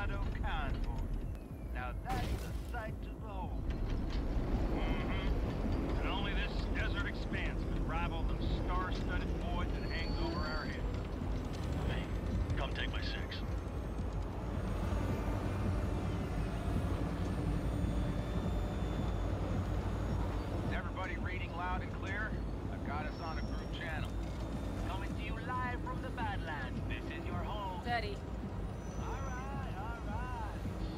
shadow convoy. Now that's a sight to behold. And only this desert expanse could rival them star-studded voids that hangs over our heads. Hey, come take my 6. Is everybody reading loud and clear? I've got us on a group channel. Coming to you live from the Badlands. This is your home. Steady. All right.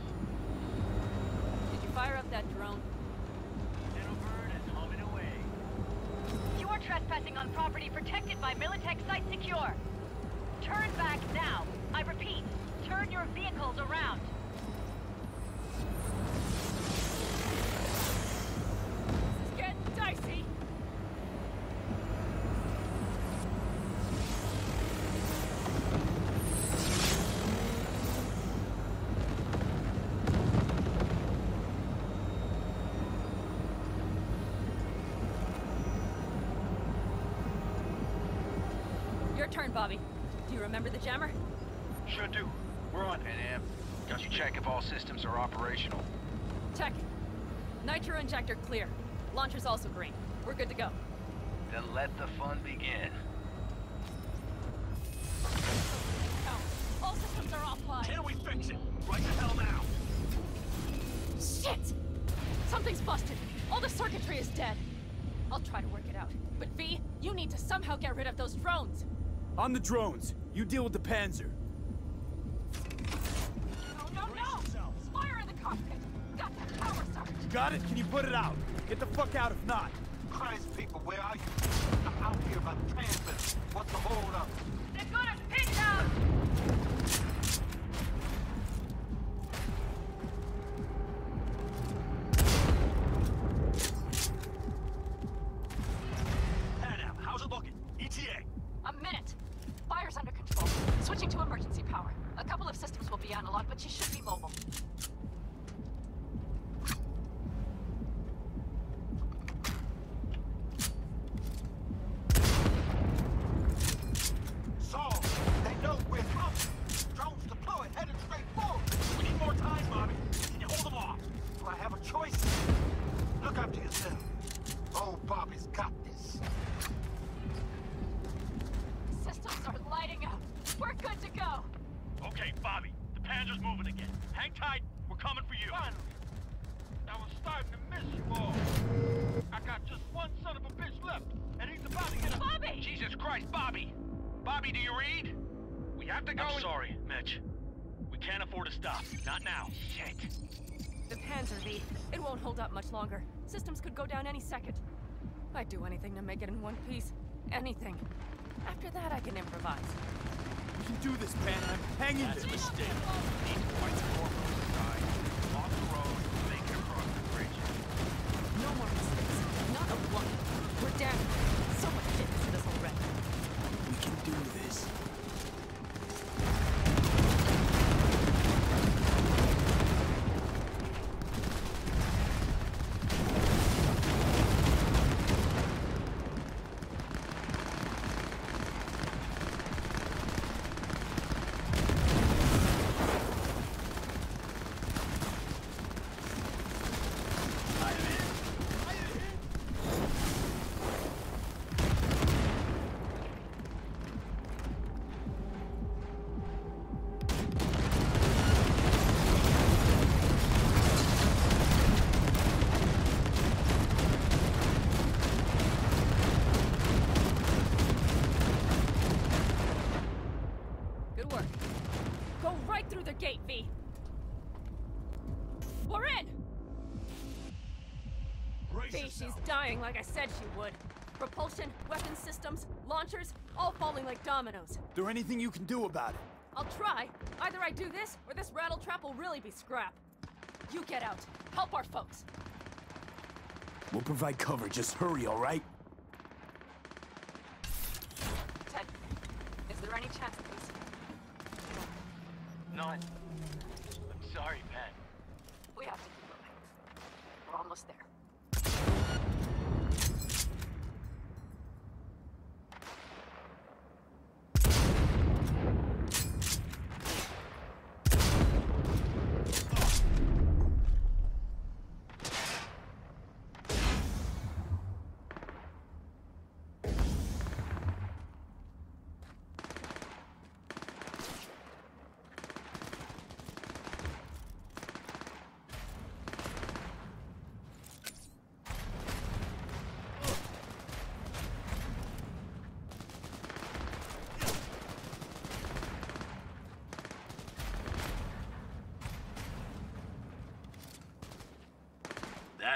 Did you fire up that drone? Little bird is humming away. You are trespassing on property protected by Militech Site Secure. Turn back now. I repeat, turn your vehicles around. This is getting dicey. Your turn, Bobby. Do you remember the jammer? Sure do. We're on, Panam. Got you check if all systems are operational. Check. Nitro injector clear. Launcher's also green. We're good to go. Then let the fun begin. All systems are offline. Can we fix it? Right the hell now! Shit! Something's busted. All the circuitry is dead. I'll try to work it out. But V, you need to somehow get rid of those drones. On the drones. You deal with the Panzer. No! Fire in the cockpit! Got the power surge! Got it? Can you put it out? Get the fuck out if not. Christ, people, where are you? I'm out here by the transmitter. What's the hold up? They're gonna pick out! Panam, how's it looking? ETA! A minute. Fire's under control. Switching to emergency power. A couple of systems will be analog, but she should be mobile. Saul, they know we're coming. Drones deployed, headed straight forward. We need more time, Bobby. Can you hold them off? Do I have a choice? Look after yourself. Oh, Bobby's got this. Systems are lighting up. We're good to go. Okay, Bobby. The Panzer's moving again. Hang tight. We're coming for you. Finally. I was starting to miss you all. I got just one son of a bitch left, and he's about to get a... Bobby! Jesus Christ, Bobby! Bobby, do you read? We have to go I'm sorry, Mitch. We can't afford to stop. Not now. Shit. The Panzer, V. It won't hold up much longer. Systems could go down any second. I'd do anything to make it in one piece. Anything. After that, I can improvise. You can do this, Panam. Hang in That's a there. mistake. Need to fight the foremost side. Off the road, make it across the bridge. No more mistakes. Not a one. We're down. So much shit to this already. We can do this. Good work. Go right through the gate, V. We're in! Brace V, she's yourself. dying like I said she would. Propulsion, weapon systems, launchers, all falling like dominoes. There anything you can do about it? I'll try. Either I do this, or this rattle trap will really be scrap. You get out. Help our folks. We'll provide cover. Just hurry, all right? Ted, is there any chance that these... None. I'm sorry, Pat. We have to keep moving. We're almost there.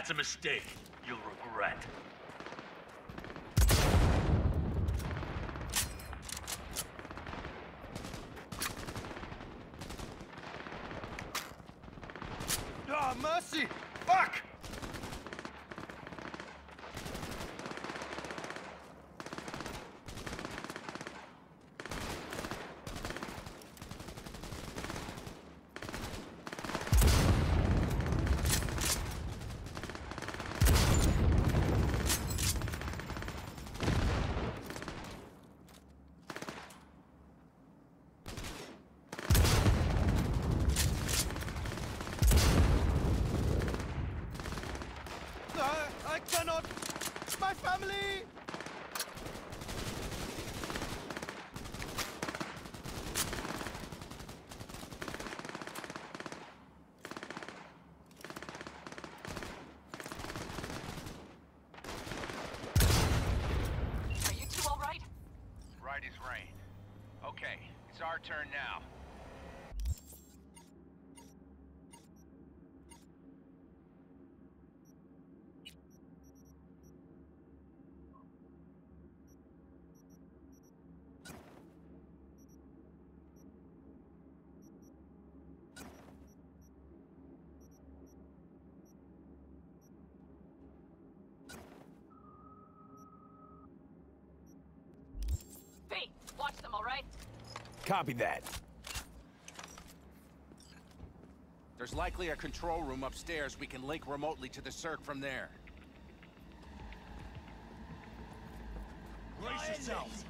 That's a mistake you'll regret. Ah, mercy! Fuck! I cannot! My family! Are you two all right? Right as rain. Okay, it's our turn now. V, watch them, all right? Copy that. There's likely a control room upstairs we can link remotely to the circ from there. Brace yourselves.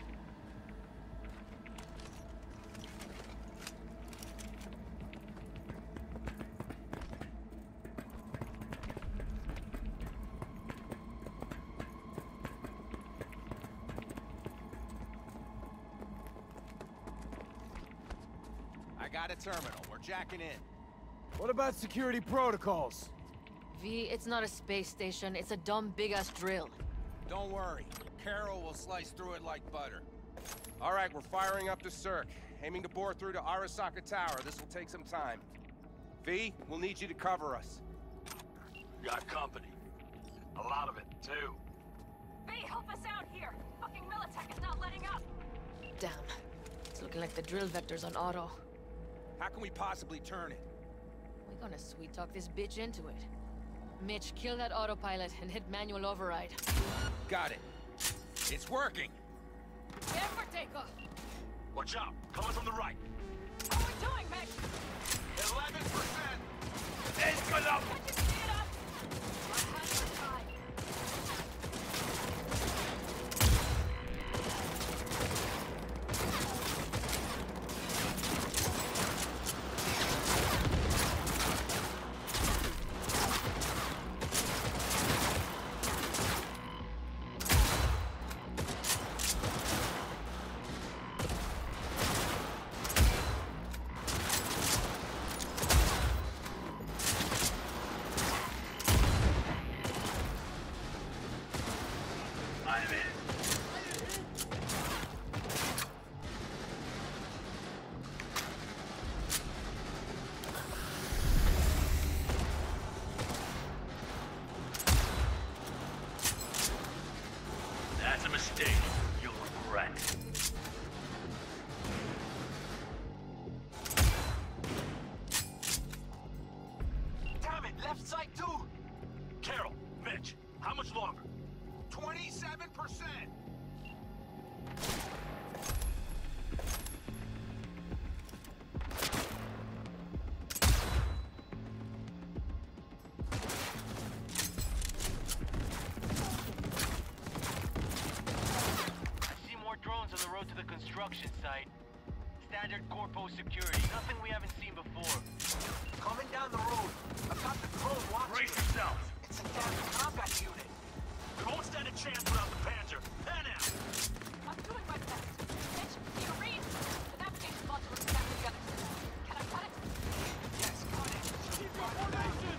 I got a terminal. We're jacking in. What about security protocols? V, it's not a space station. It's a dumb big-ass drill. Don't worry. Carol will slice through it like butter. All right, we're firing up the circ. Aiming to bore through to Arasaka Tower. This will take some time. V, we'll need you to cover us. Got company. A lot of it, too. V, help us out here! Fucking Militech is not letting up! Damn. It's looking like the drill vector's on auto. How can we possibly turn it? We're gonna sweet-talk this bitch into it. Mitch, kill that autopilot and hit manual override. Got it. It's working. Get for takeoff! Watch out! Coming from the right! How are we doing, Meg? 11%! Escalate! Can't you speed it up? My hands are tied. I'm in. That's a mistake you'll regret. Damn it, left side too! Carol, Mitch, how much longer? 27%! I see more drones on the road to the construction site. Standard corpo security, nothing we haven't seen before. Coming down the road. I've got the drone watching. Brace yourselves! It's a damn combat unit. We won't stand a chance without the Panzer. Panam! I'm doing my best. Mitch, do you read? The navigation module is back together. Can I cut it? Yes, cut it. Keep your formation!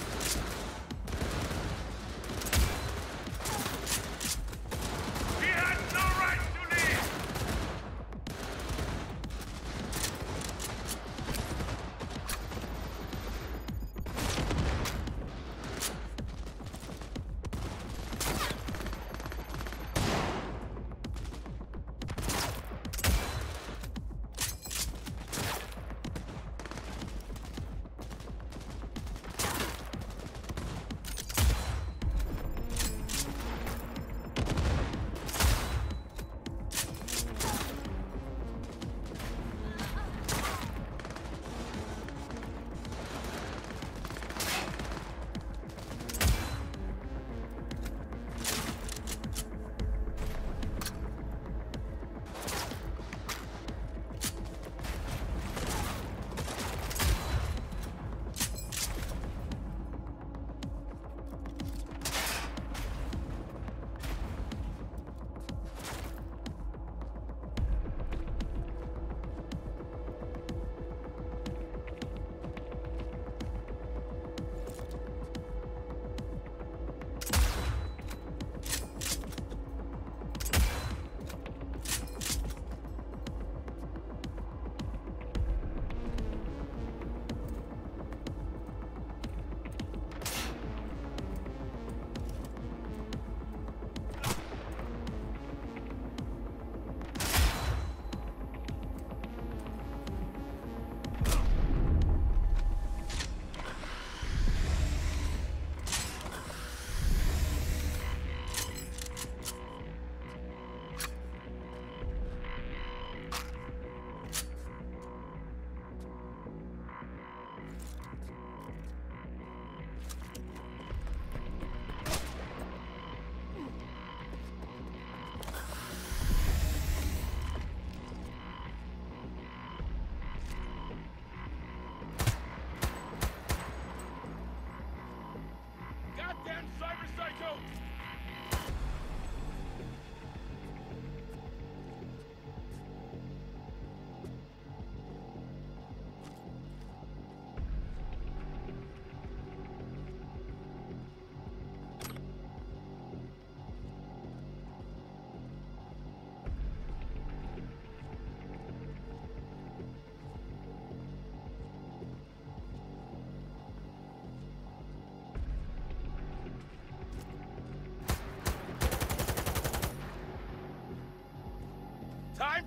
Behind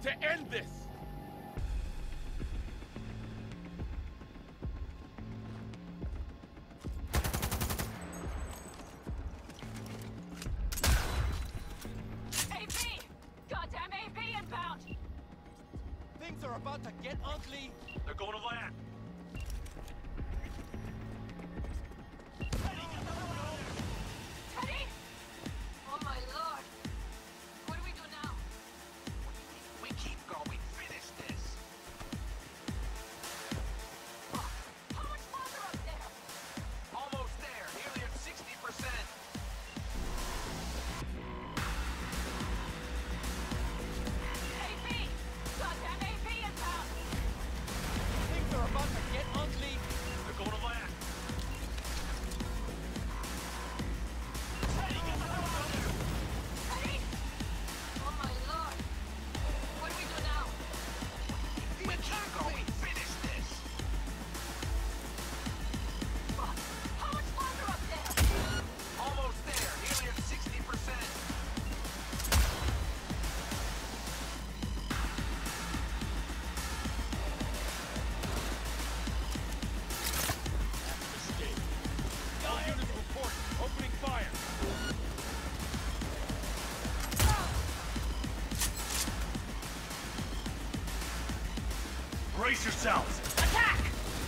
to end this! AP! Goddamn AP inbound! Things are about to get ugly. They're going to land. Teddy! Oh my lord! What do we do now? We keep going. Finish this. How much longer up there? Almost there. Nearly at 60%. AP! Goddamn AP inbound! Things are about to get ugly. They're going to land. Teddy! Oh my lord! What do we do now? We keep going. Finish this. How much longer up there? Almost there. Nearly at 60%. All units report. Opening fire. Brace yourselves. Attack!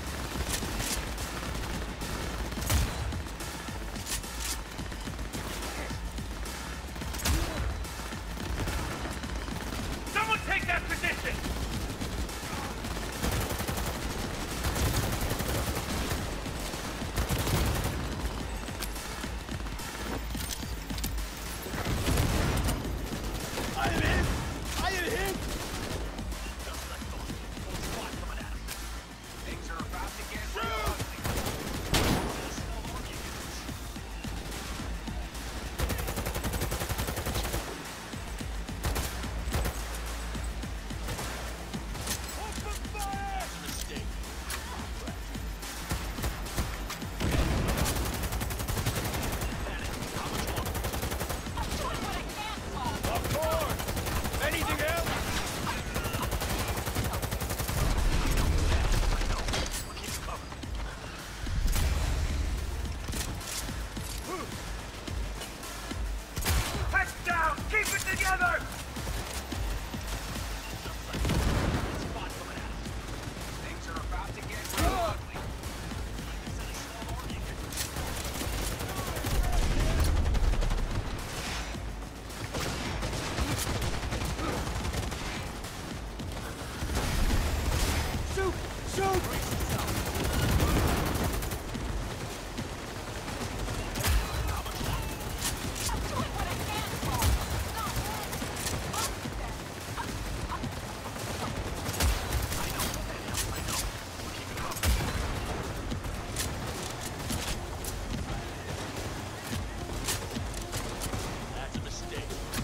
Someone take that position! I am hit! I am hit! Things are about to get real ugly. Open fire! That's a mistake. I'm doing what I can, Paul! Of course! Anything else? Heads down! Keep it together! Things are about to get real ugly. Shoot! Shoot! I'm doing what I can, Paul! That's a mistake.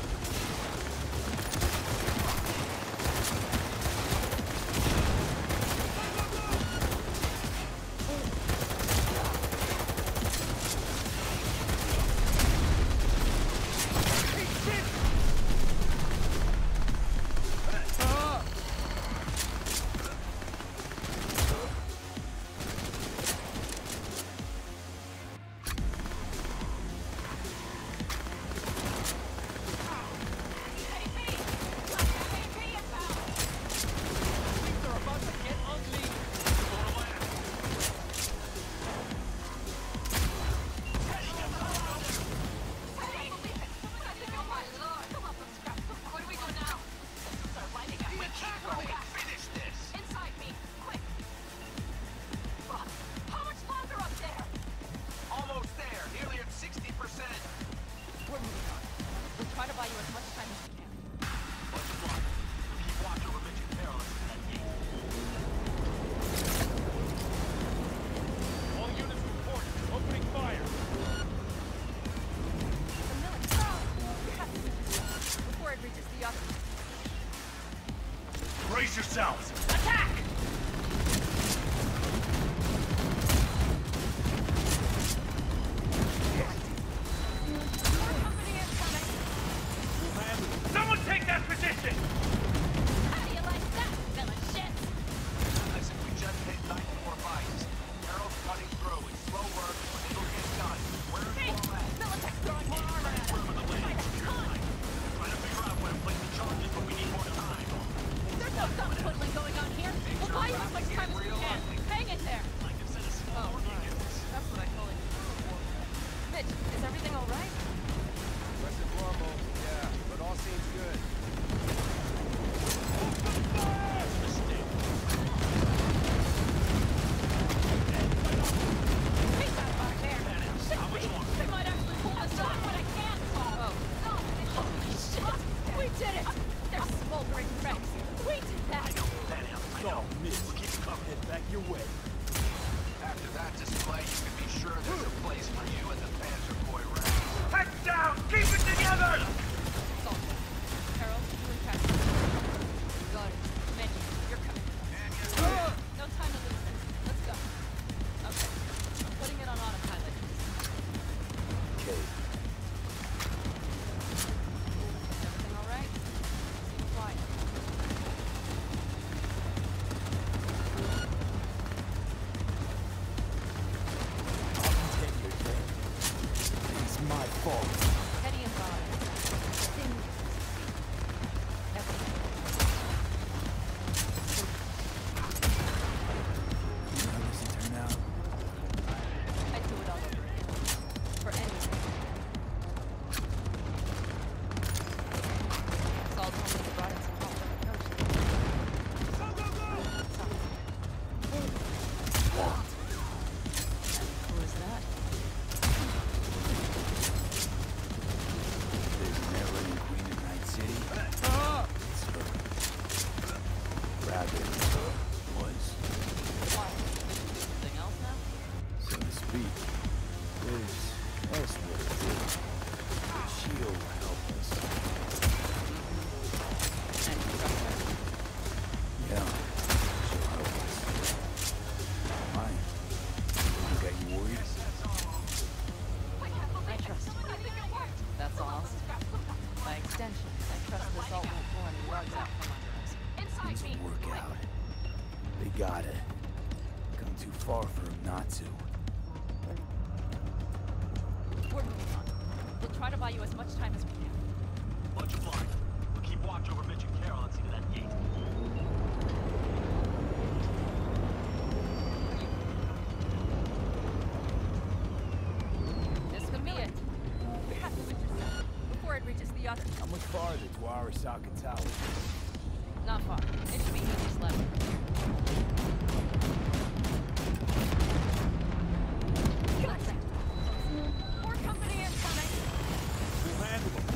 Things are about to get ugly. What do we do now? Start lining up. We keep going. Finish this. Inside me, quick! How much longer up there? Almost there. Nearly at 60%. We're moving on. We're trying to buy you as much time as we can. Keep watch over Mitch and Perilous at that gate. All units report. Opening fire. The military. We have to move this before it reaches the others. Brace yourselves. Attack! More company incoming. Someone take that position! fault. Teddy and Bob. How does it turn out? I'd do it all over again. For anything. Saul told me you brought in some help from Mikoshi. Who is that? There's an air-running queen in Night City. It's her. Rather, was, Why? Anything else now? so to speak. There's elsewhere to do. She'll help us. And you trust her? Yeah, she'll help us. Why? You got you worried? I trust you. That's all I'll say. By extension, I trust this Alt won't pull any rugs out from under us. Things will work out. They gotta. Come too far for him not to. We're moving on. We'll try to buy you as much time as we can. Much obliged. We'll keep watch over Mitch and Carol and see to that gate. This could be it. We have to intercept before it reaches the other. How much farther to Arasaka Tower? Not far. It should be easy sledding from here. Gotcha. More company incoming. We'll handle them.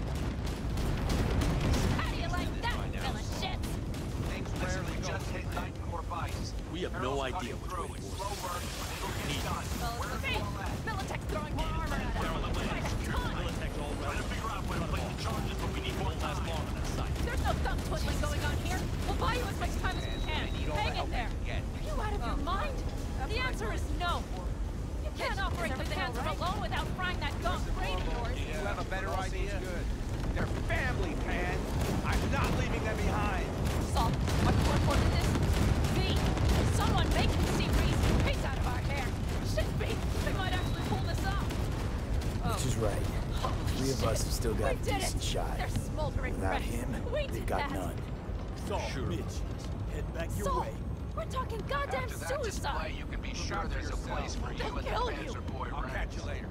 How do you like that, fella shit? Things rarely just hit night core bites. We have no idea which way to Slow work, but it'll get done. Fellas, hey, Militech's throwing more armor at us. By the ton. Trying to figure out where to place the charges, but we need more last long on that site. There's no thumb twiddling going on here. We'll buy you as much time as we can. Hang in there. Are you out of your mind? The answer is no. You can't operate the Panzer alone without frying that gunk brain of yours. You have a better idea? Good. They're family, Pan. I'm not leaving them behind. Salt, what's more important than this? V, someone make him see reason. He's out of our hair. Shit, V, we might actually pull this off. Which is right. Three of us have still got a We did it. decent shot. They're smoldering Without red. him, We they've did got that. none. Saul, Mitch, head back Salt, we're talking goddamn After that suicide. display, you can be sure there's a place for you They'll and the kill you. Panzer boy I'll ranch. catch you later.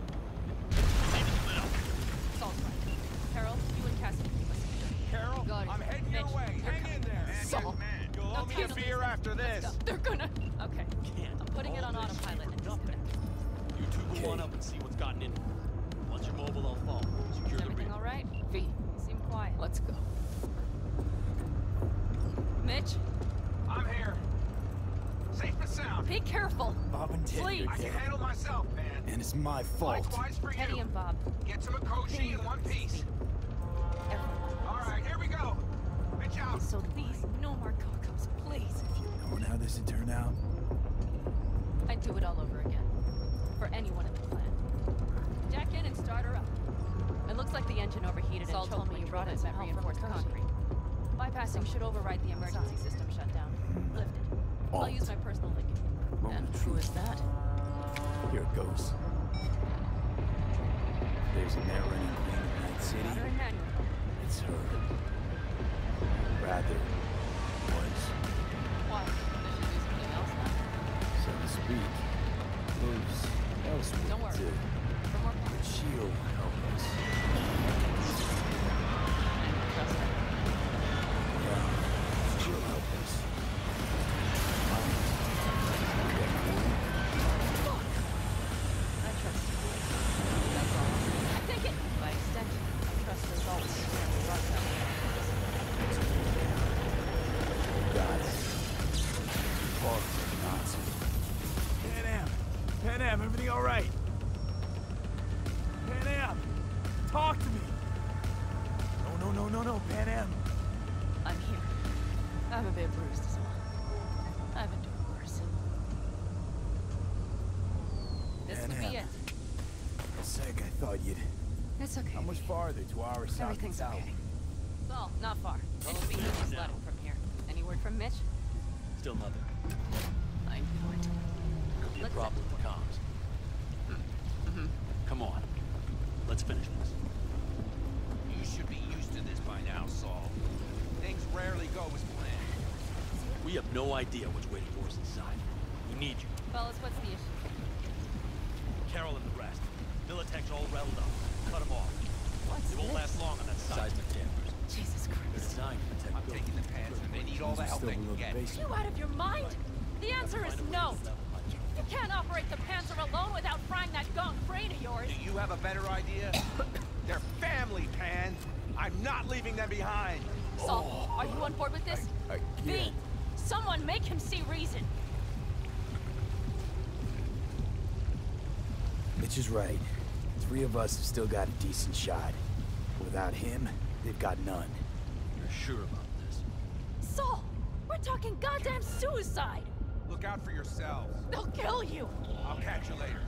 Salt's right. Carol, you and Cassie keep us secure. Carol, Got it. I'm heading your Mitch, way. they're Hang in there. Salt. You'll owe me a beer after this. They're gonna... Okay. I'm putting it on autopilot and disconnect. You two go on up and see what's gotten in. Once you're mobile, I'll follow. Secure the Everything ring. all right? V, You seem quiet. let's go. Mitch, I'm here. Safe and sound. be careful. Bob and Ted, Please. you're I can dead. handle myself, man. And it's my fault. Likewise for Teddy you. and Bob. Get to Mikoshi in one piece. Everyone. All right, here we go. Mitch out. So please, no more Cocos, please. If you'd known how this would turn out, I'd do it all over again. For anyone in the clan. Jack in and start her up. It looks like the engine overheated Saul and told choked me when you you brought brought in in some that help from reinforced Mikoshi. concrete. Bypassing should override the emergency system shutdown. Lifted. I'll Alt. use my personal link. moment And of who truth. is that? Here it goes. There's an air-running queen in Night City. Got her in manual. It's her. Rather, was, Why? Does she do something else now? so to speak. Lives elsewhere Don't worry. too. For more But parts. she'll help us. And you trust her. Yeah, she'll help us. I trust you. That's all. I take it. By extension, I trust this Alt and the rugs out. Got it. Too far from Nazi. Panam, everything all right? Panam, talk to me. No, Panam. I'm here. I'm a bit bruised as well. I've endured worse. This could Panam. be it. For a sec, I thought you'd... It's okay. How much farther to Arasaka Everything's Tower? okay. Saul, not far. It should be easy sledding from here. Any word from Mitch? Still nothing. I knew it. Could be a problem with comms. Come on. Let's finish this. You should be used to this by now, Saul. Things rarely go as planned. We have no idea what's waiting for us inside. We need you. Fellas, what's the issue? Carol and the rest. Militech's all riled up. Cut them off. What's They won't this? last long on that seismic tampers. Jesus They're Christ. designed to protect I'm buildings. taking the pants, and they need all the help they can get. Are you out of your mind? The answer is no. You can't operate the Panzer alone without frying that gong brain of yours. Do you have a better idea? They're family, Pan. I'm not leaving them behind. Saul, are you on board with this? V, someone make him see reason. Mitch is right. 3 of us have still got a decent shot. Without him, they've got none. You're sure about this? Saul, we're talking goddamn suicide. Look out for yourselves. They'll kill you. I'll catch you later.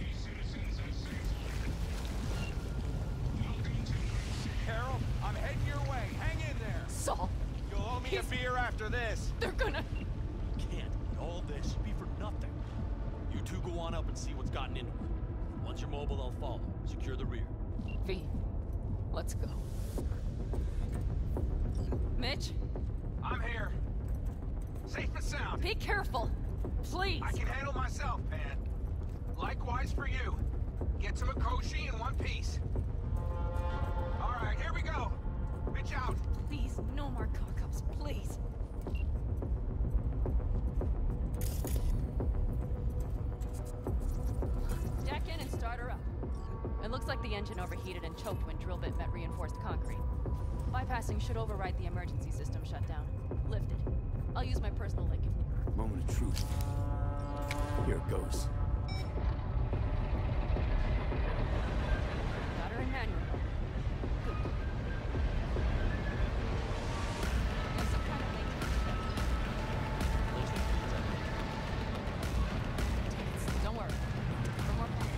Carol, I'm heading your way. Hang in there. Saul, You'll owe me a beer after this. they're gonna... Can't. All this should be for nothing. You two go on up and see what's gotten into it. Once you're mobile, I'll follow. Secure the rear. V, let's go. Mitch, I'm here. Safe and sound. be careful. Please. I can handle myself, Pan. Likewise for you. Get to Mikoshi in one piece. All right, here we go. Mitch out. Please, no more cock-ups, please. Jack in and start her up. It looks like the engine overheated and choked when drill bit met reinforced concrete. Bypassing should override the emergency system shutdown. Lift it. I'll use my personal link if needed. Moment of truth. Here it goes. Got her in manual. Good. Like some kind of maintenance check. Don't worry. No more panic.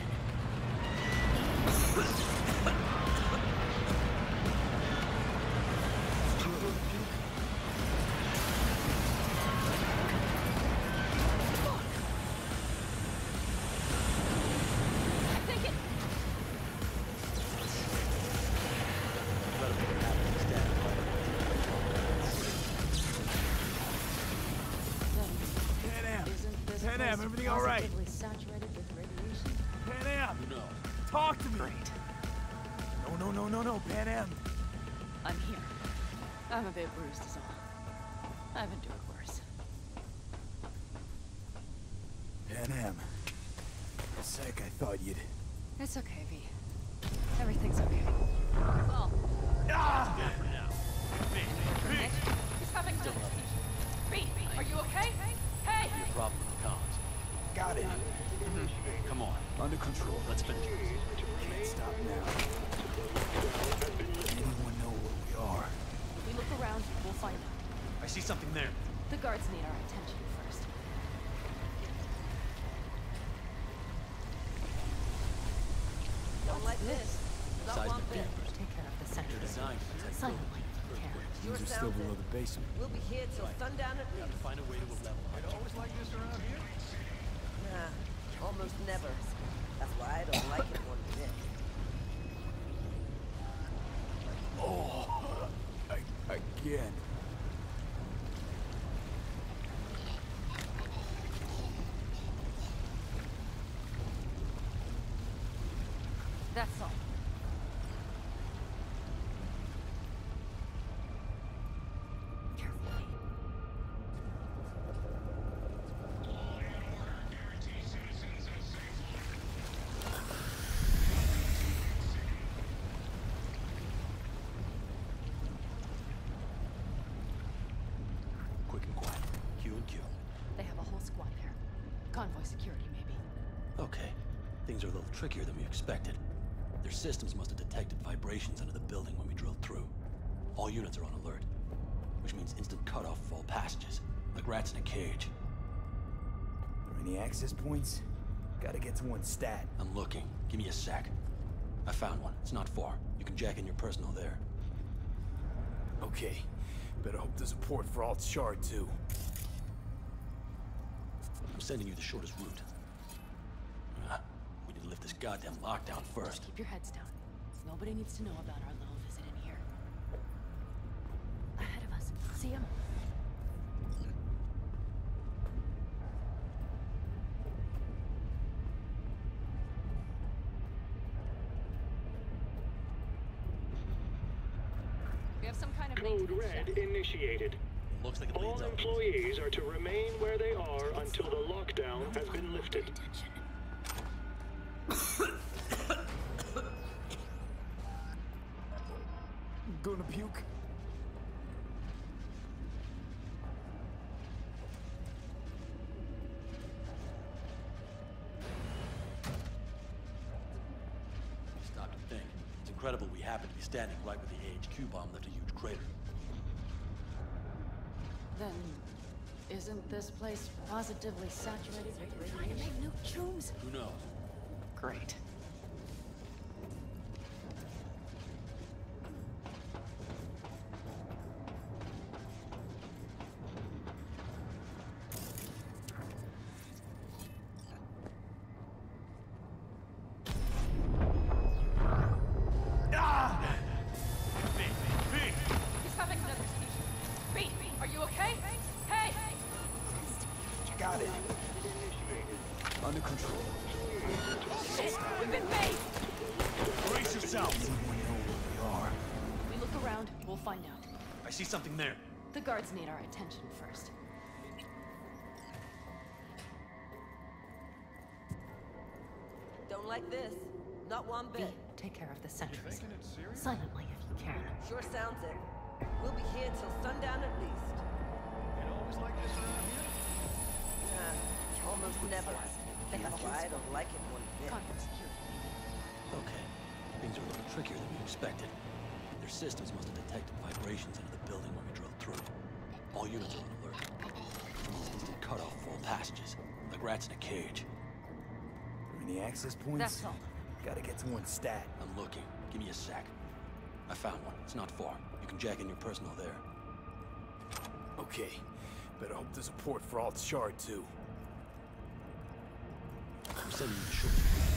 Panam, everything all right? Saturated with radiation. Panam, No. talk to me. No, Panam. I'm here. I'm a bit bruised is all. I've endured worse. Panam. For a sec, I thought you'd... It's okay, V. Everything's okay. Well, For now. Mitch, he's having to... V, are you okay? Hey! Problem with the comms. Got it. Come on. Under control. Let's finish this. Can't stop now. Anyone know where we are? If we look around, we'll find out. I see something there. The guards need our attention first. Don't let this. Seismic dampers. Take care of the center. They're designed to protect Silently. These are still below the basement. We'll be here till sundown at Have least. to find a way to a level. Always like this around here? Nah, almost never. That's why I don't like it one bit. Oh, again. That's all. Carefully. Quick and quiet. Q and Q. They have a whole squad there. Convoy security, maybe. Okay. Things are a little trickier than we expected. Their systems must have detected vibrations under the building when we drilled through. All units are on alert, which means instant cutoff of all passages, like rats in a cage. Are there any access points? Gotta get to one stat. I'm looking. Give me a sec. I found one. It's not far. You can jack in your personal there. Okay. Better hope there's a port for Alt Shard, too. I'm sending you the shortest route. We need to lift this goddamn lockdown first. Keep your heads down. Nobody needs to know about our little visit in here. Ahead of us. See him? We have some kind of Code Red initiated. Looks like it All leads up. employees are to remain where they are until the lockdown has been lifted. Gonna puke? Stop to think. It's incredible we happen to be standing right where the AHQ bomb left a huge crater. Then, isn't this place positively saturated with trying to make new tombs? Who knows? Great. He's having another seizure. B, are you okay? Hey! Got it. Under control. Shit! We've been made! Brace yourselves! Anyone know where we are? We look around, we'll find out. I see something there. The guards need our attention first. Don't like this. Not one B, bit. take care of the sentries. Silently, if you can. Sure sounds it. We'll be here till sundown at least. It always like this around here? Nah, almost never. That's why I don't like it one bit. Convoy security. Okay. Things are a little trickier than we expected. Their systems must have detected vibrations into the building when we drove through. All units are on alert. Instant cut off of all passages, like rats in a cage. Any access points? That's all. Gotta get to one stat. I'm looking. Give me a sec. I found one. It's not far. You can jack in your personal there. Okay. Better hope there's a port for Alt Shard too. I'm sending you the short.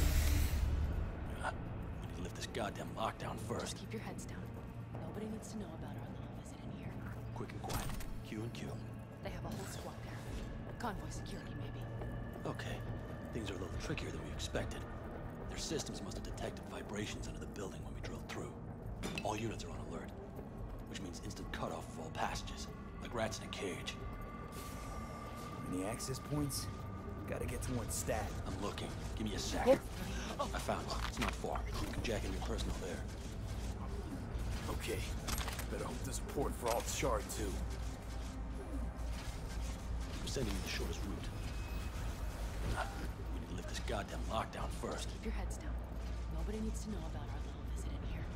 We need to lift this goddamn lockdown first. Just keep your heads down. Nobody needs to know about our little visit in here. Quick and quiet. Q and Q. They have a whole squad there. Convoy security, maybe. Okay. Things are a little trickier than we expected. Their systems must have detected vibrations under the building when we drove through. All units are on alert, which means instant cutoff of all passages, like rats in a cage. Any access points? Gotta get to one stat. I'm looking. Give me a sec. I found one. It's not far. You can jack in your personal there. Okay. Better hope there's a port for Alt Shard too. I'm sending you the shortest route. We need to lift this goddamn lockdown first. Keep your heads down. Nobody needs to know about our little visit in here.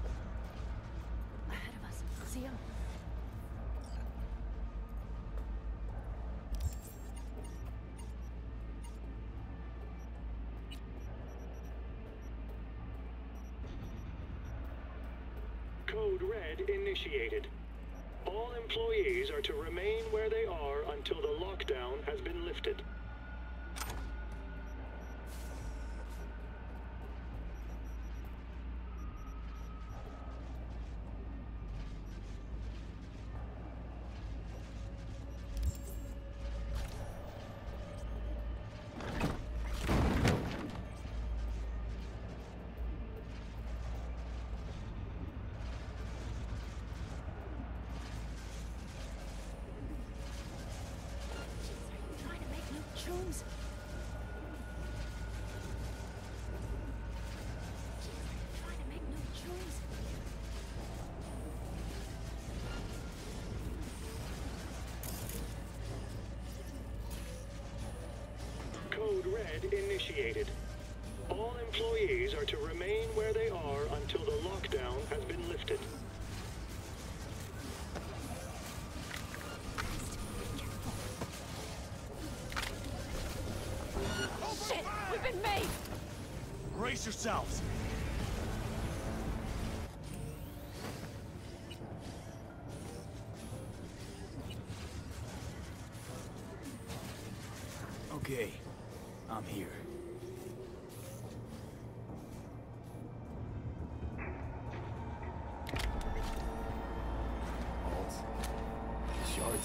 Ahead of us. See him? Code Red initiated. All employees are to remain where they are until the lockdown has been lifted. Trying to make new tombs. Trying to make new tombs. Code Red initiated. All employees are to remain where they are until the lockdown has been lifted. Shit! We've been made! Brace yourselves! Okay. I'm here.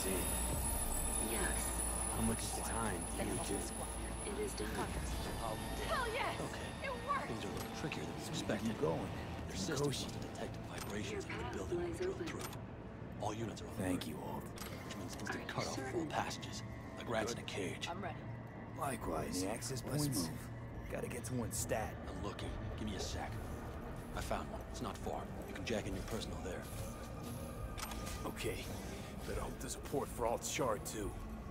in. Yes. How much time do you need to... It is done. Hell yes! Okay. It worked! Things are a little trickier than we expected. Keep going. Their systems must have detected vibrations in the building when we drove through. All units are on alert. Thank you, Alt. Which means instant cut-off of all passages, like rats in a cage. I'm ready. Likewise. The access Let's points. move. Gotta get to one stat. I'm looking. Give me a sec. I found one. It's not far. You can jack in your personal there. Okay. Better hope there's a port for Alt's shard, too.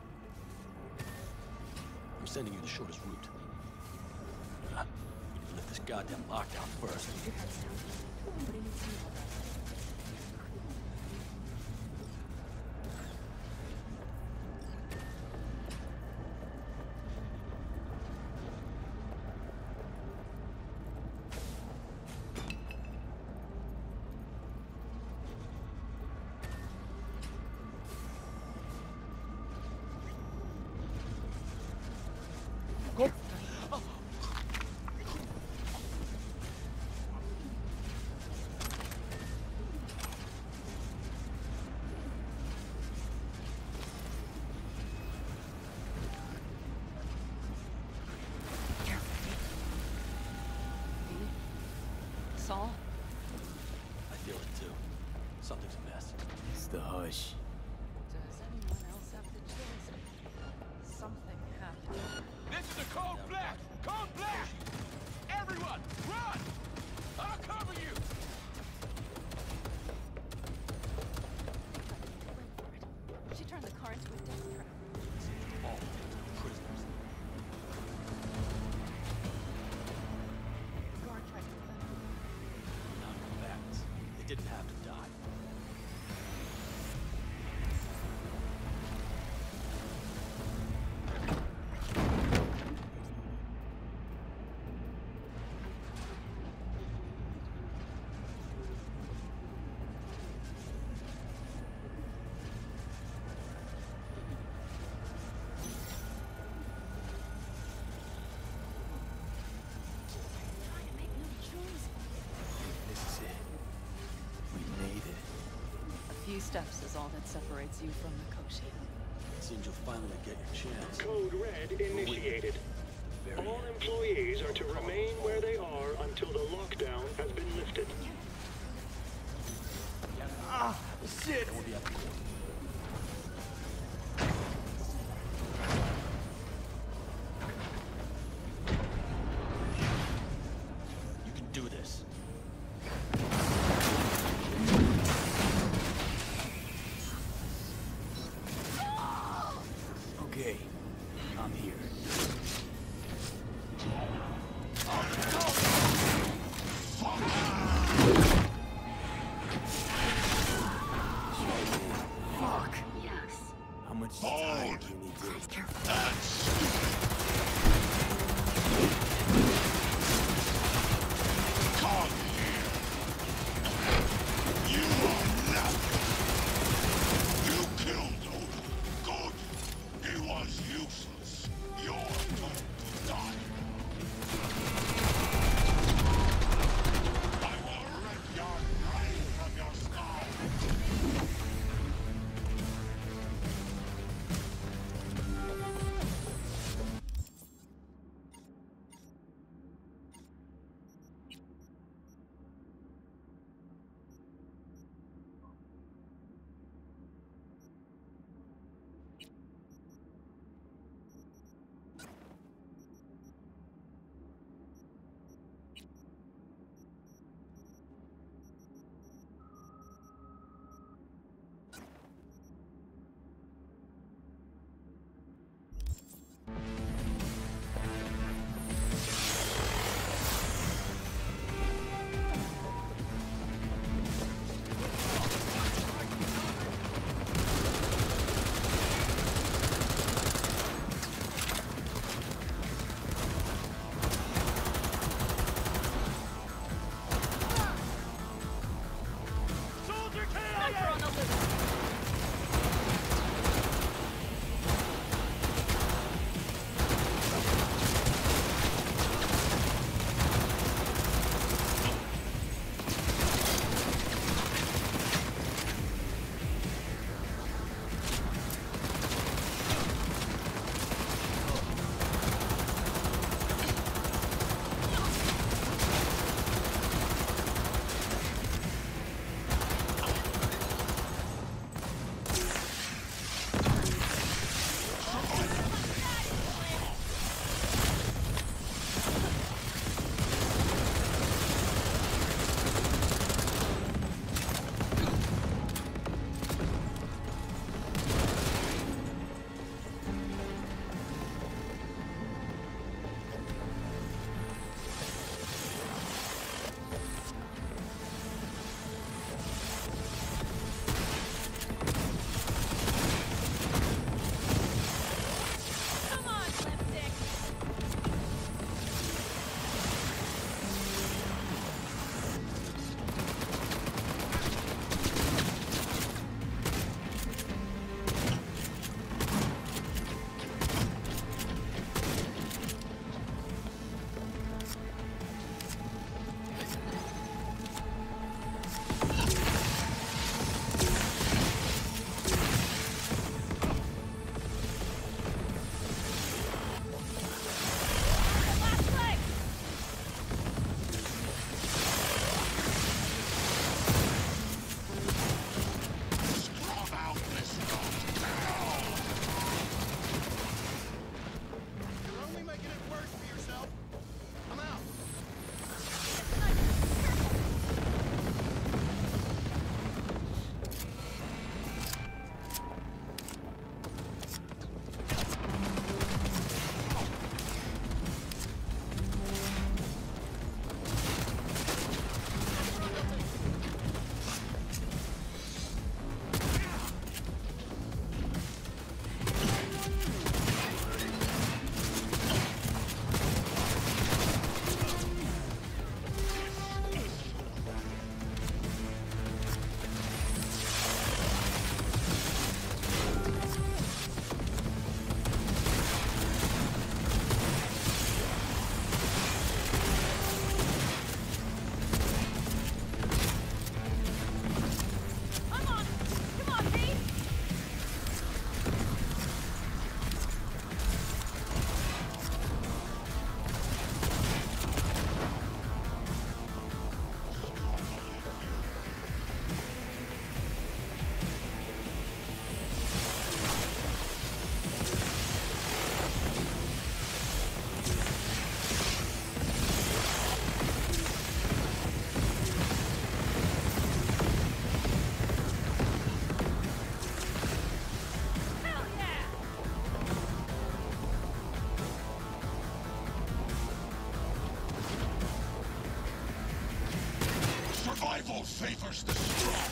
I'm sending you the shortest route. We need to lift this goddamn lockdown first. Saul? I feel it too. Something's amiss. It's the hush. Does anyone else have the chills? Something happened. This is a code black! Code black! Everyone, run! I'll cover you! She turned the car into a death trap. All prisoners. The guard tried to prevent her. Non-combatants. They didn't have to die. Trying to make new choices. This is it. We made it. A few steps is all that separates you from Mikoshi. It seems you'll finally get your chance. Code Red initiated. All employees are to remain where they are until the lockdown has been lifted. Ah, shit! We'll be at the court. You can do this. Okay. I'm here. Fuck. Yes. How much time do you need to... Come here. You are nothing. You killed Oda. Good. He was useless. You're going to die. I will wreck favors the strong.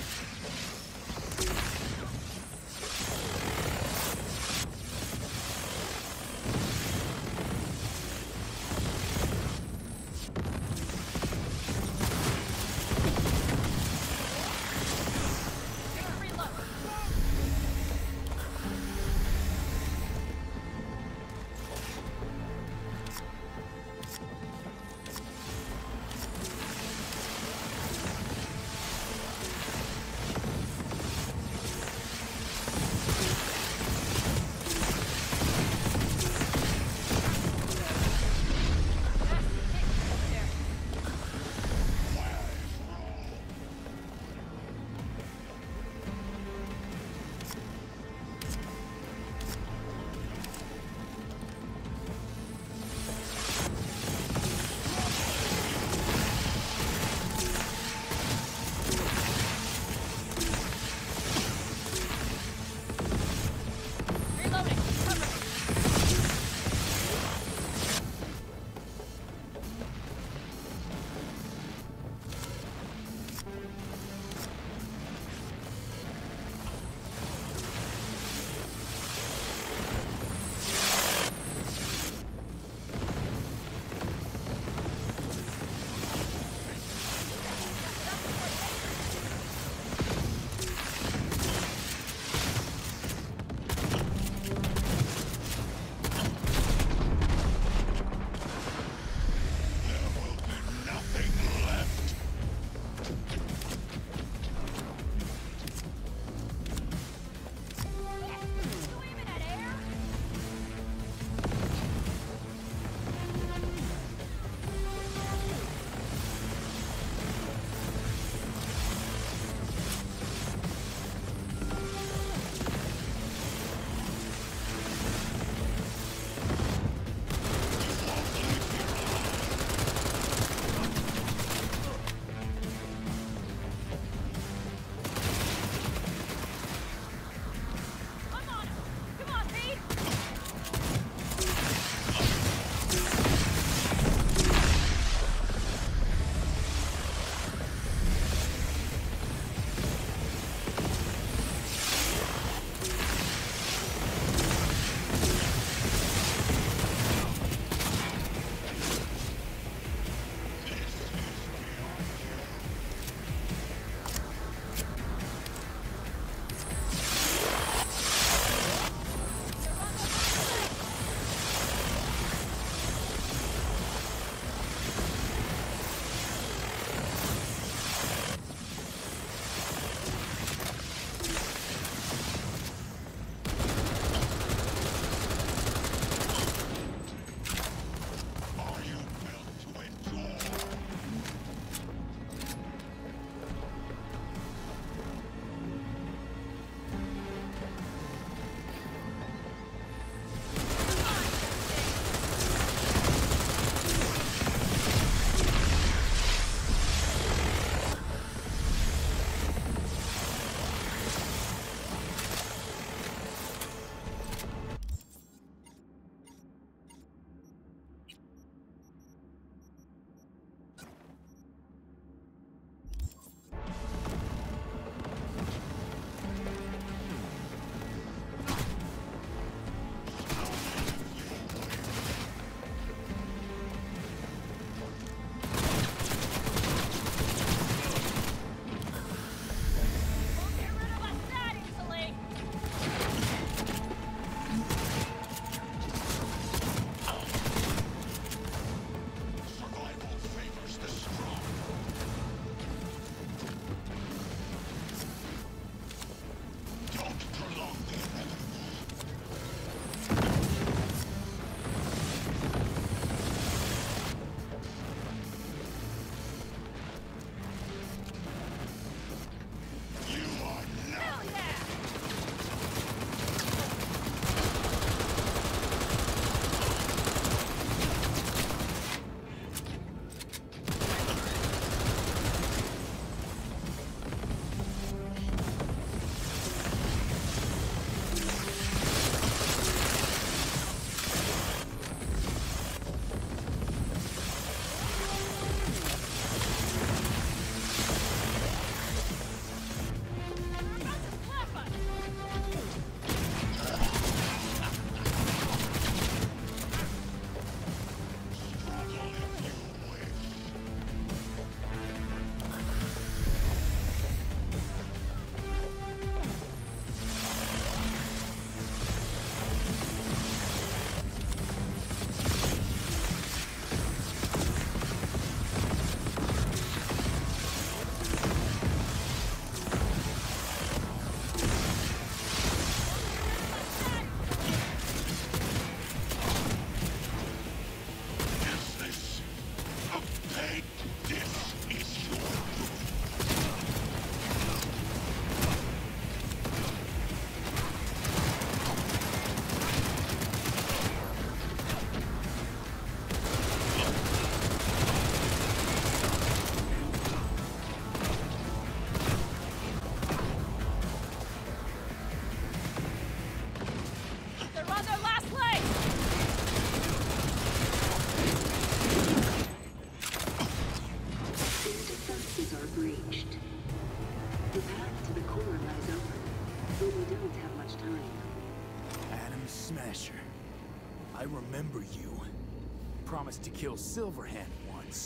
to kill Silverhand once.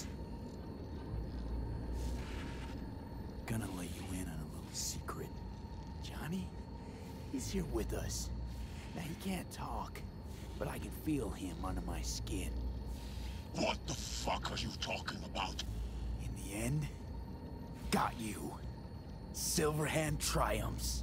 Gonna let you in on a little secret. Johnny, he's here with us. Now, he can't talk, but I can feel him under my skin. What the fuck are you talking about? In the end, got you. Silverhand triumphs.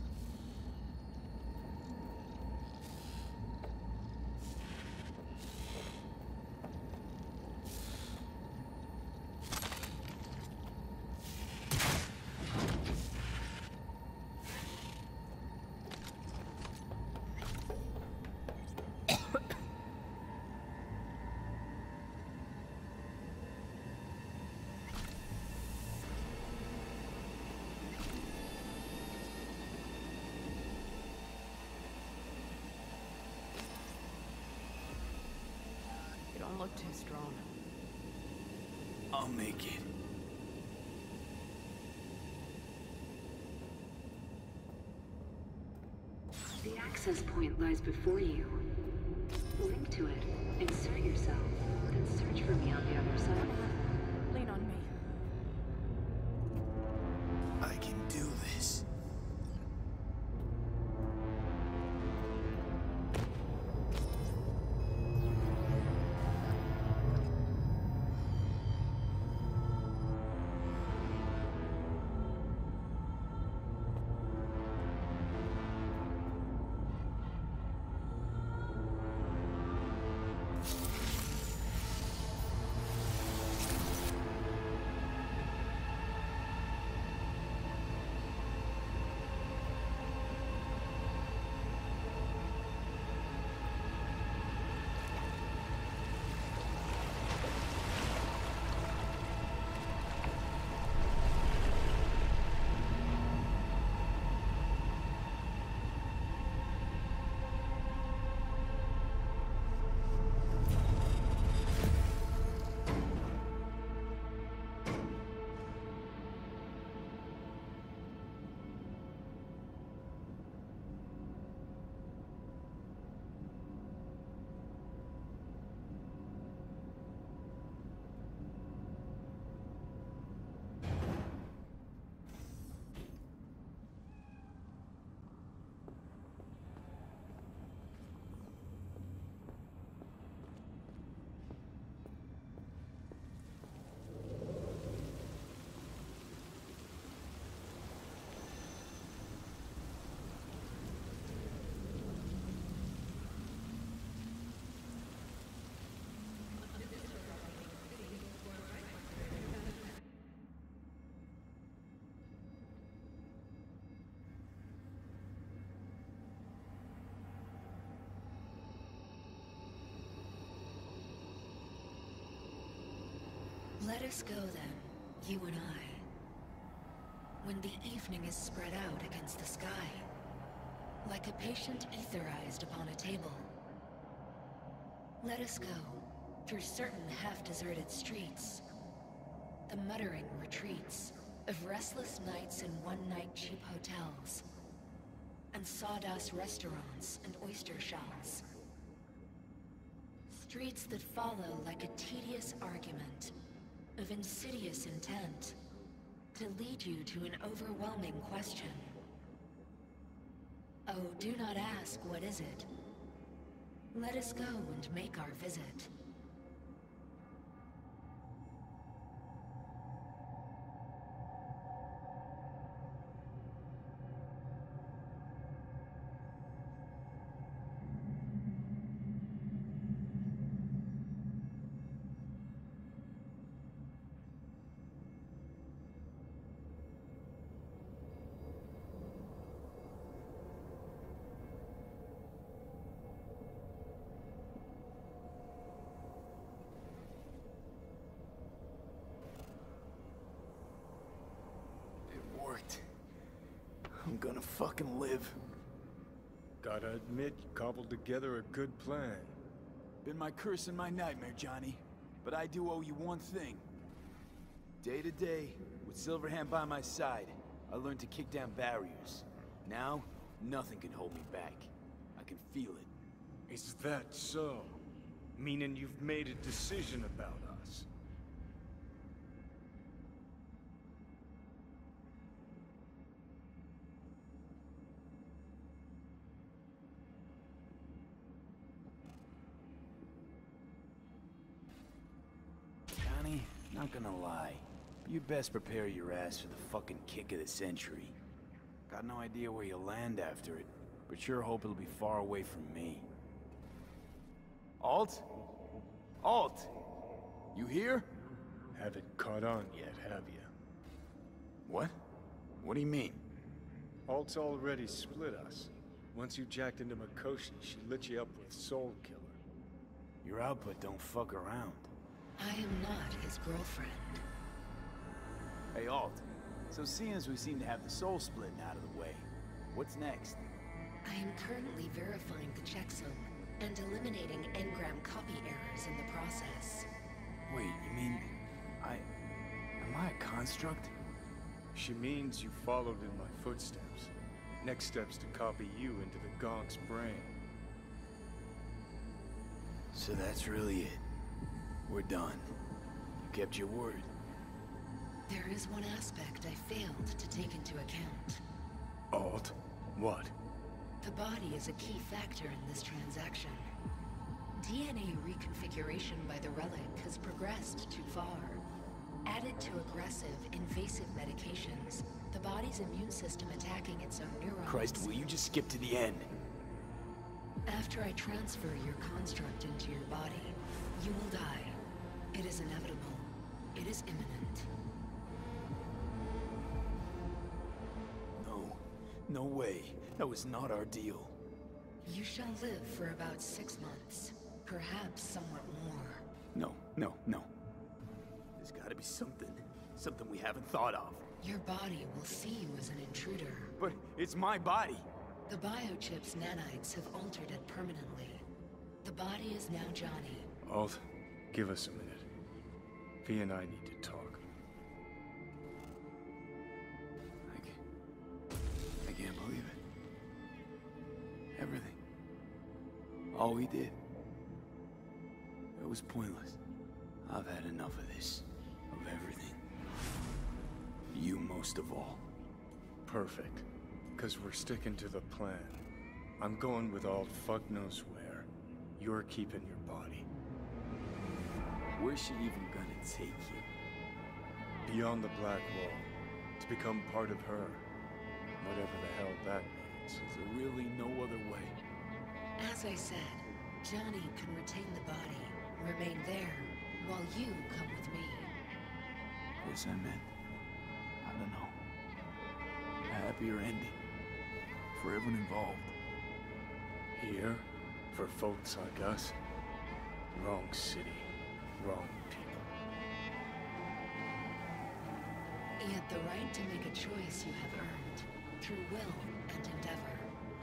Don't look too strong. I'll make it. The access point lies before you. Link to it, insert yourself, then search for me on the other side. Lean on me. I can do this. Let us go then, you and I. When the evening is spread out against the sky, like a patient etherized upon a table. Let us go through certain half-deserted streets, the muttering retreats of restless nights in one-night cheap hotels, and sawdust restaurants and oyster shells. Streets that follow like a tedious argument of insidious intent to lead you to an overwhelming question. Oh, do not ask, what is it? Let us go and make our visit. I'm gonna fucking live. Gotta admit, you cobbled together a good plan. Been my curse and my nightmare, Johnny. But I do owe you one thing. Day to day, with Silverhand by my side, I learned to kick down barriers. Now, nothing can hold me back. I can feel it. Is that so? Meaning you've made a decision about us. Johnny, not gonna lie. You'd best prepare your ass for the fucking kick of the century. Got no idea where you'll land after it, but sure hope it'll be far away from me. Alt? Alt! You here? Haven't caught on yet, have you? What? What do you mean? Alt's already split us. Once you jacked into Mikoshi, she lit you up with Soul Killer. Your output don't fuck around. I am not his girlfriend. Hey, Alt. So seeing as we seem to have the soul splitting out of the way, what's next? I am currently verifying the checksum and eliminating engram copy errors in the process. Wait, you mean... Am I a construct? She means you followed in my footsteps. Next step's to copy you into the Gonk's brain. So that's really it. We're done. You kept your word. There is one aspect I failed to take into account. Alt? What? The body is a key factor in this transaction. DNA reconfiguration by the relic has progressed too far. Added to aggressive, invasive medications, the body's immune system attacking its own neurons... Christ, will you just skip to the end? After I transfer your construct into your body, you will die. It is inevitable. It is imminent. No way. That was not our deal. You shall live for about 6 months. Perhaps somewhat more. No. There's gotta be something. Something we haven't thought of. Your body will see you as an intruder. But it's my body. The biochip's nanites have altered it permanently. The body is now Johnny. Alt, give us a minute. V and I need to talk. I can't believe it. Everything. All we did. It was pointless. I've had enough of this. Of everything. You most of all. Perfect. Because we're sticking to the plan. I'm going with Alt fuck knows where. You're keeping your body. Where's she even gonna take you? Beyond the Black Wall. To become part of her. Whatever the hell that means. Is there really no other way? As I said, Johnny can retain the body, remain there, while you come with me. Yes, I meant, I don't know, a happier ending for everyone involved. Here, for folks like us, wrong city, wrong people. Yet the right to make a choice you have earned, through will and endeavor.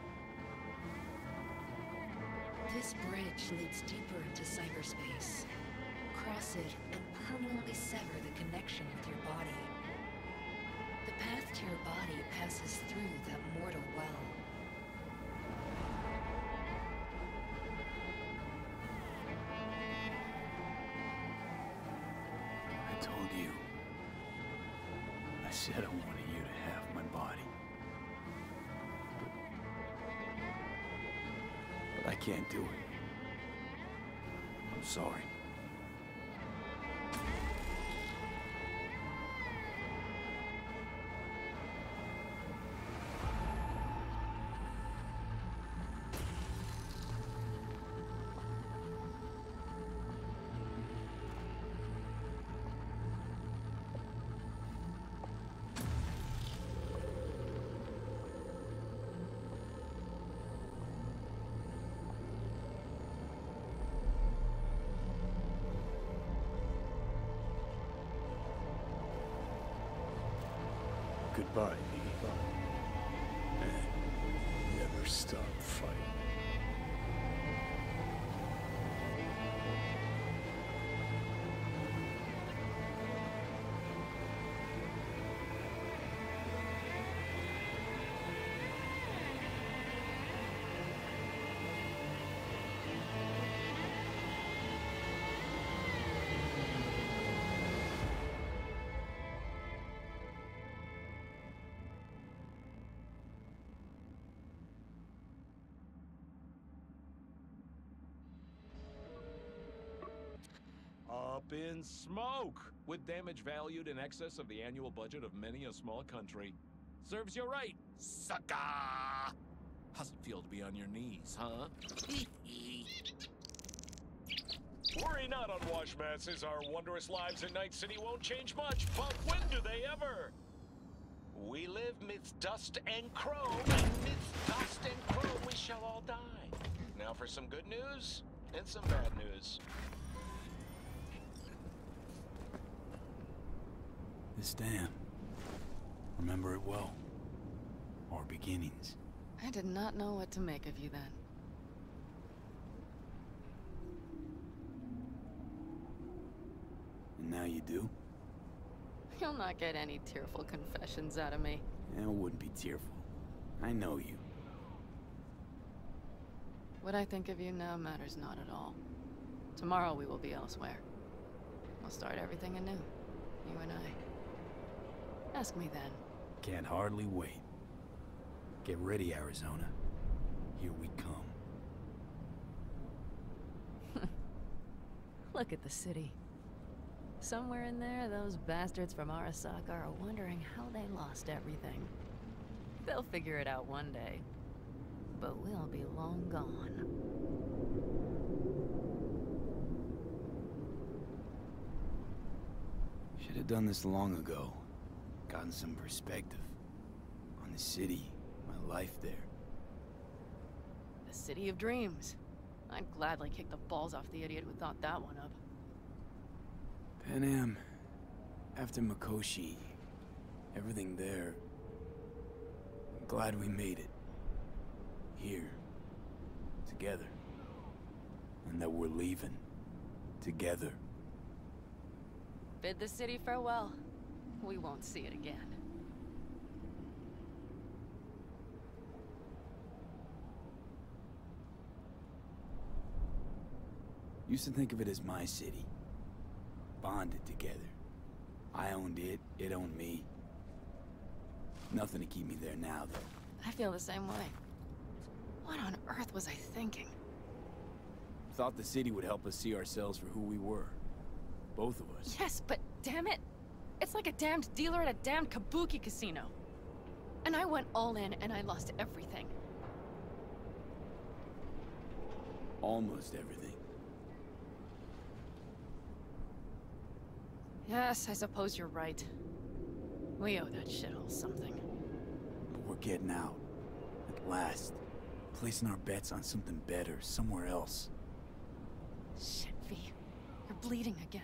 This bridge leads deeper into cyberspace. Cross it and permanently sever the connection with your body. The path to your body passes through that mortal well. I told you. I said I wanted you to have my body. But I can't do it. I'm sorry. Goodbye, V. And never stop fighting. up in smoke, with damage valued in excess of the annual budget of many a small country. Serves you right, sucker! How's it feel to be on your knees, huh? Worry not, unwashed masses. Our wondrous lives in Night City won't change much, but when do they ever? We live midst dust and chrome, and midst dust and chrome we shall all die. Now for some good news and some bad news. This dam. Remember it well. Our beginnings. I did not know what to make of you then. And now you do? You'll not get any tearful confessions out of me. It wouldn't be tearful. I know you. What I think of you now matters not at all. Tomorrow we will be elsewhere. We'll start everything anew. You and I. Ask me then. Can't hardly wait. Get ready, Arizona. Here we come. Look at the city. Somewhere in there, those bastards from Arasaka are wondering how they lost everything. They'll figure it out one day. But we'll be long gone. Should have done this long ago. Gotten some perspective. On the city, my life there. The city of dreams. I'd gladly kick the balls off the idiot who thought that one up. Panam, after Mikoshi, everything there. I'm glad we made it. Here. Together. And that we're leaving. Together. Bid the city farewell. We won't see it again. Used to think of it as my city. Bonded together. I owned it, it owned me. Nothing to keep me there now, though. I feel the same way. What on earth was I thinking? Thought the city would help us see ourselves for who we were. Both of us. Yes, but damn it! It's like a damned dealer at a damned kabuki casino. And I went all in and I lost everything. Almost everything. Yes, I suppose you're right. We owe that shithole something. But we're getting out. At last. Placing our bets on something better, somewhere else. Shit, V. You're bleeding again.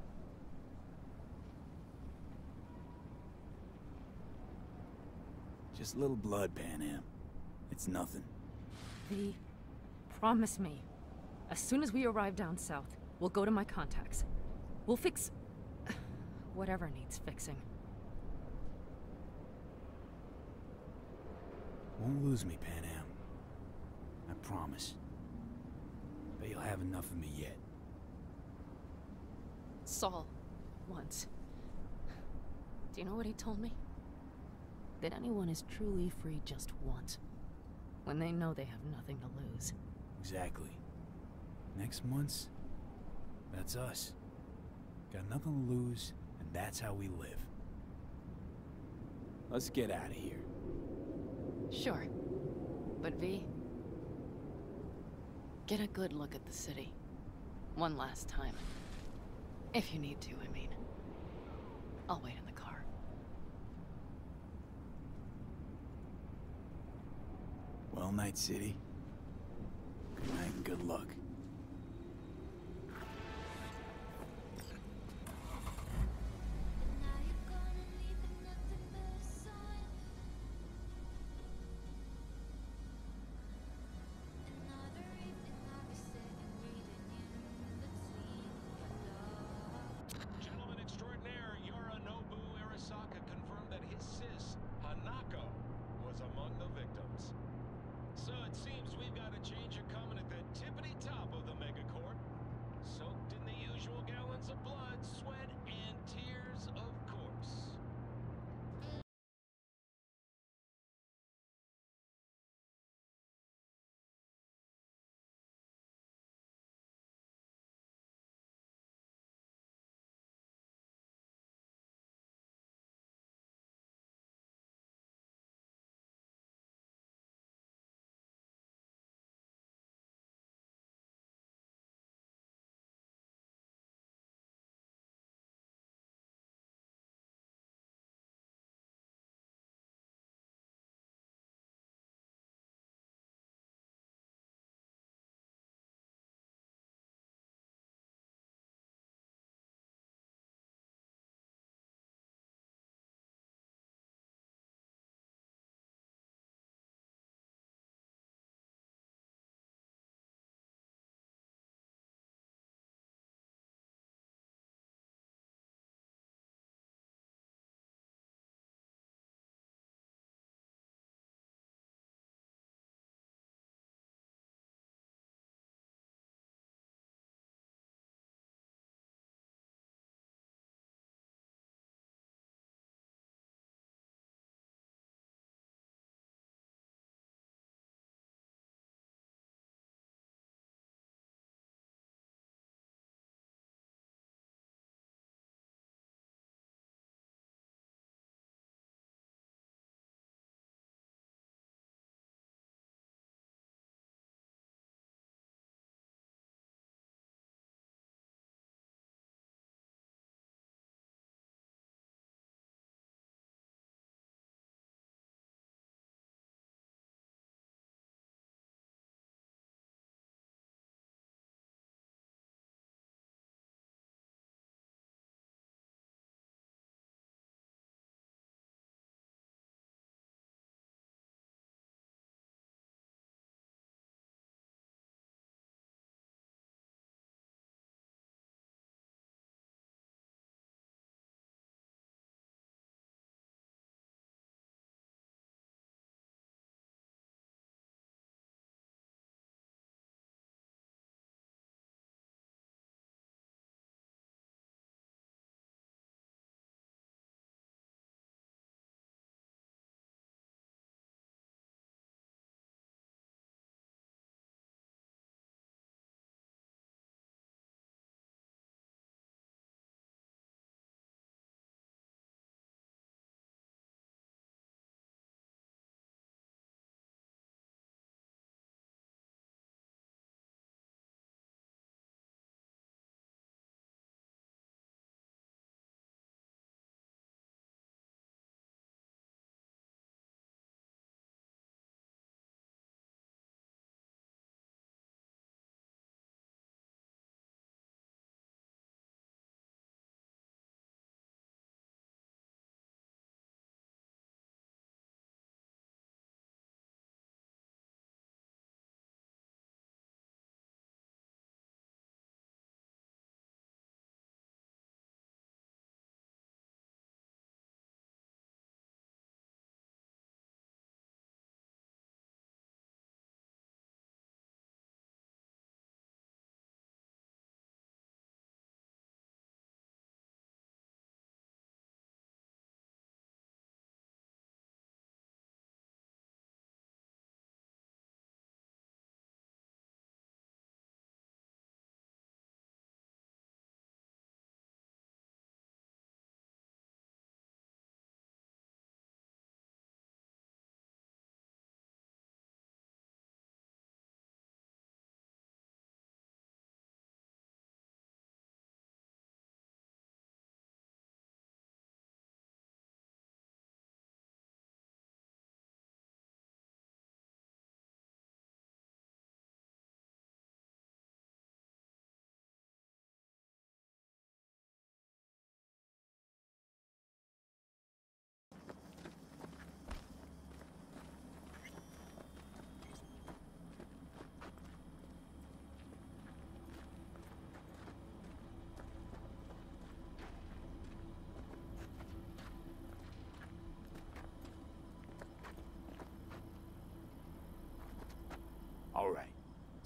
Just a little blood, Panam. It's nothing. V, promise me. As soon as we arrive down south, we'll go to my contacts. We'll fix... whatever needs fixing. Won't lose me, Panam. I promise. Bet you'll have enough of me yet. Saul, once. Do you know what he told me? That anyone is truly free just once. When they know they have nothing to lose. Exactly. Next month's, that's us. Got nothing to lose, and that's how we live. Let's get out of here. Sure. But V, get a good look at the city. One last time. If you need to, I mean. I'll wait in the car. Well, Night City. Good night and good luck. Gentleman extraordinaire, Yorinobu Arasaka confirmed that his sis, Hanako, was among the victims. So it seems we've got a change coming at the tippity top.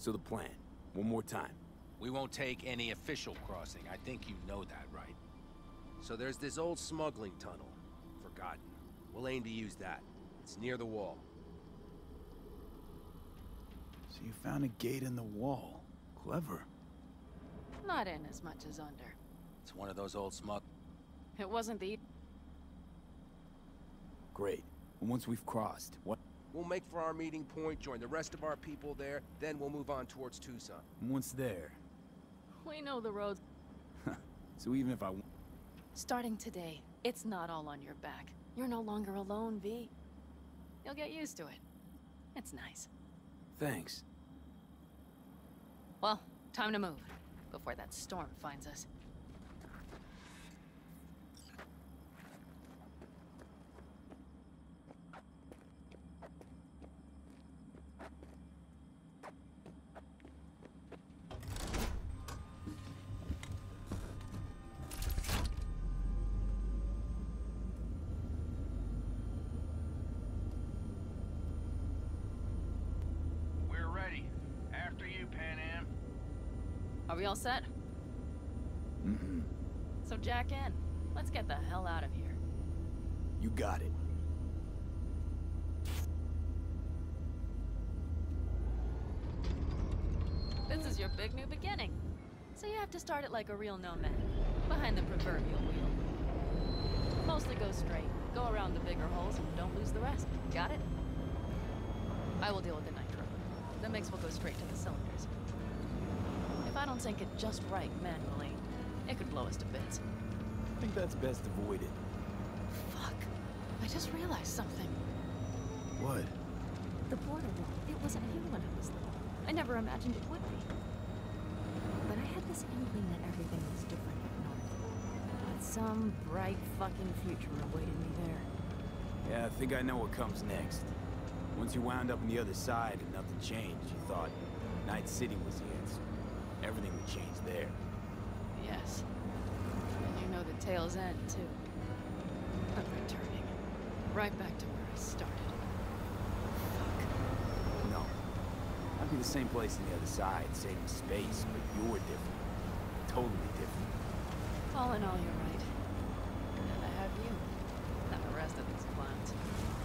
So the plan, one more time. We won't take any official crossing. I think you know that, right? So there's this old smuggling tunnel. Forgotten. We'll aim to use that. It's near the wall. So you found a gate in the wall. Clever. Not in as much as under. It's one of those old smug... It wasn't the... Great. And once we've crossed, what? We'll make for our meeting point, join the rest of our people there, then we'll move on towards Tucson. And once there... We know the roads. So even if I... Starting today, it's not all on your back. You're no longer alone, V. You'll get used to it. It's nice. Thanks. Well, time to move, before that storm finds us. Are we all set? Mm-hmm. So jack in. Let's get the hell out of here. You got it. This is your big new beginning. So you have to start it like a real nomad. Behind the proverbial wheel. Mostly go straight. Go around the bigger holes and don't lose the rest. Got it? I will deal with the nitro. The mix will go straight to the cylinders. If I don't sink it just right manually, it could blow us to bits. I think that's best avoided. Fuck. I just realized something. What? The border wall. It wasn't here when I was little. I never imagined it would be. But I had this inkling that everything was different up north. That some bright fucking future awaited me there. Yeah, I think I know what comes next. Once you wound up on the other side and nothing changed, you thought Night City was the answer. Everything would change there. Yes. And you know the tale's end, too. I'm returning. Right back to where I started. Fuck. No. I'd be the same place on the other side, saving space, but you're different. Totally different. All in all, you're right. And I have you. And the rest of these clowns.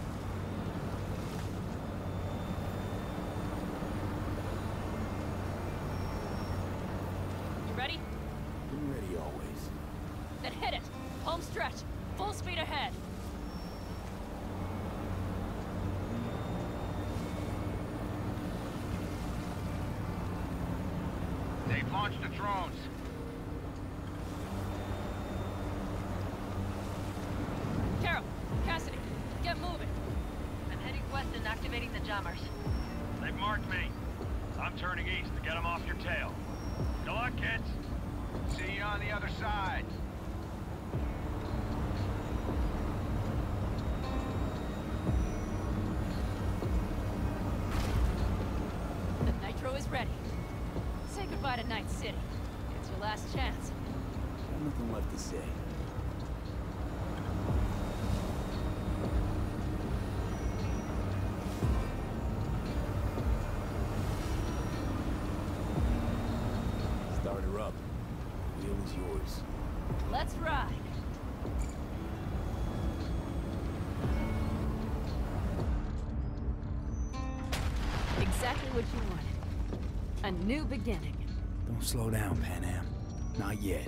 Ready? I'm ready always. Then hit it! Home stretch! Full speed ahead! They've launched the drones. Carol! Cassidy! Get moving! I'm heading west and activating the jammers. They've marked me. I'm turning east to get them off your tail. Good luck, kids. See you on the other side. The nitro is ready. Say goodbye to Night City. It's your last chance. Got nothing left to say. Start her up. The wheel is yours. Let's ride. Exactly what you wanted. A new beginning. Don't slow down, Panam. Not yet.